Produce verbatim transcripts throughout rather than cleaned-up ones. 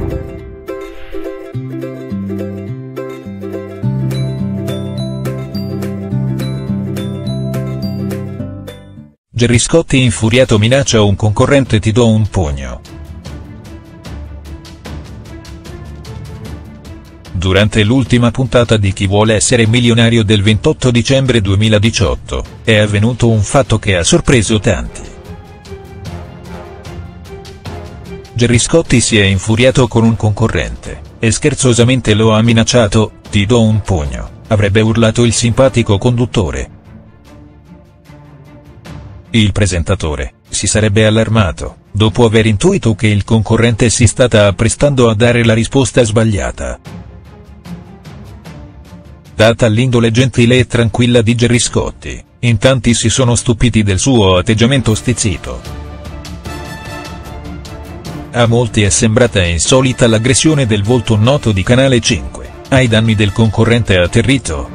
Gerry Scotti infuriato minaccia un concorrente: ti do un pugno. Durante l'ultima puntata di Chi vuole essere milionario del ventotto dicembre duemiladiciotto, è avvenuto un fatto che ha sorpreso tanti. Gerry Scotti si è infuriato con un concorrente, e scherzosamente lo ha minacciato: ti do un pugno, avrebbe urlato il simpatico conduttore. Il presentatore si sarebbe allarmato, dopo aver intuito che il concorrente si stava apprestando a dare la risposta sbagliata. Data l'indole gentile e tranquilla di Gerry Scotti, in tanti si sono stupiti del suo atteggiamento stizzito. A molti è sembrata insolita l'aggressione del volto noto di Canale cinque, ai danni del concorrente atterrito.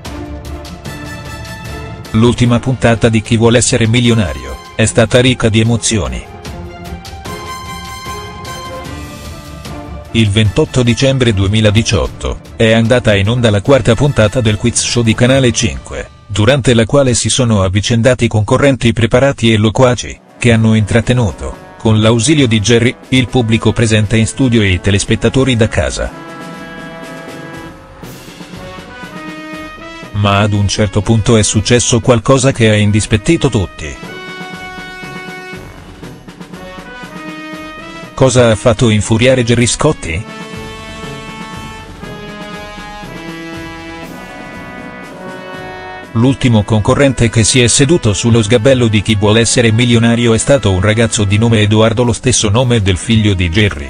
L'ultima puntata di Chi vuole essere milionario è stata ricca di emozioni. Il ventotto dicembre duemiladiciotto è andata in onda la quarta puntata del quiz show di Canale cinque, durante la quale si sono avvicendati concorrenti preparati e loquaci, che hanno intrattenuto, con l'ausilio di Gerry, il pubblico presente in studio e i telespettatori da casa. Ma ad un certo punto è successo qualcosa che ha indispettito tutti. Cosa ha fatto infuriare Gerry Scotti? L'ultimo concorrente che si è seduto sullo sgabello di Chi vuole essere milionario è stato un ragazzo di nome Edoardo, lo stesso nome del figlio di Gerry.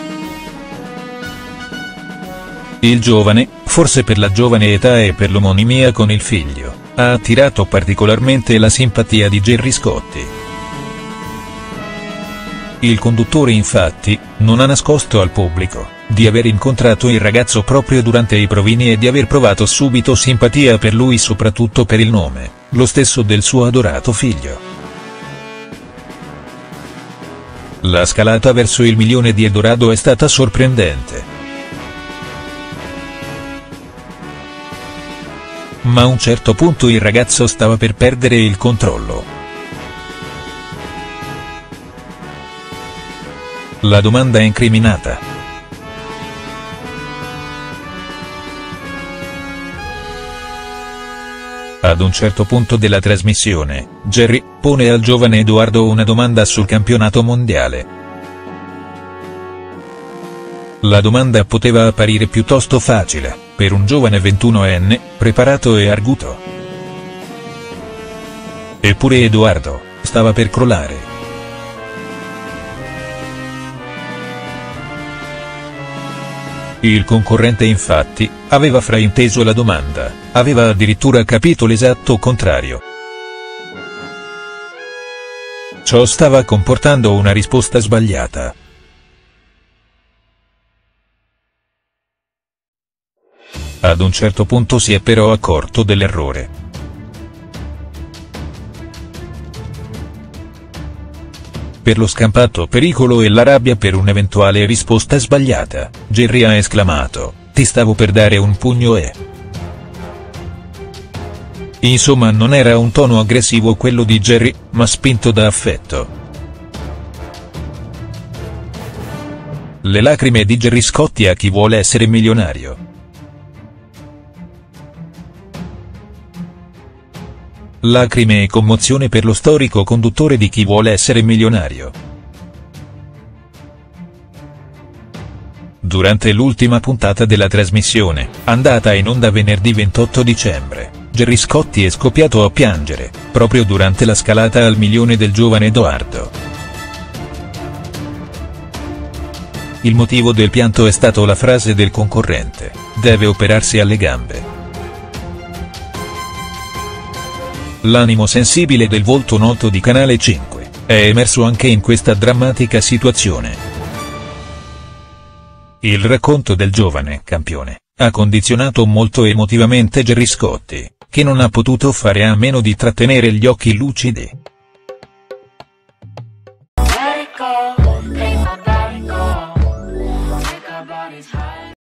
Il giovane, forse per la giovane età e per l'omonimia con il figlio, ha attirato particolarmente la simpatia di Gerry Scotti. Il conduttore infatti, non ha nascosto al pubblico, di aver incontrato il ragazzo proprio durante i provini e di aver provato subito simpatia per lui, soprattutto per il nome, lo stesso del suo adorato figlio. La scalata verso il milione di Edoardo è stata sorprendente. Ma a un certo punto il ragazzo stava per perdere il controllo. La domanda è incriminata. Ad un certo punto della trasmissione, Gerry pone al giovane Edoardo una domanda sul campionato mondiale. La domanda poteva apparire piuttosto facile, per un giovane ventunoenne, preparato e arguto. Eppure Edoardo stava per crollare. Il concorrente infatti aveva frainteso la domanda, aveva addirittura capito l'esatto contrario. Ciò stava comportando una risposta sbagliata. Ad un certo punto si è però accorto dell'errore. Per lo scampato pericolo e la rabbia per un'eventuale risposta sbagliata, Gerry ha esclamato: ti stavo per dare un pugno e... Insomma, non era un tono aggressivo quello di Gerry, ma spinto da affetto. Le lacrime di Gerry Scotti a Chi vuole essere milionario. Lacrime e commozione per lo storico conduttore di Chi vuole essere milionario. Durante l'ultima puntata della trasmissione, andata in onda venerdì ventotto dicembre, Gerry Scotti è scoppiato a piangere, proprio durante la scalata al milione del giovane Edoardo. Il motivo del pianto è stato la frase del concorrente: deve operarsi alle gambe. L'animo sensibile del volto noto di Canale cinque è emerso anche in questa drammatica situazione. Il racconto del giovane campione ha condizionato molto emotivamente Gerry Scotti, che non ha potuto fare a meno di trattenere gli occhi lucidi. body's high.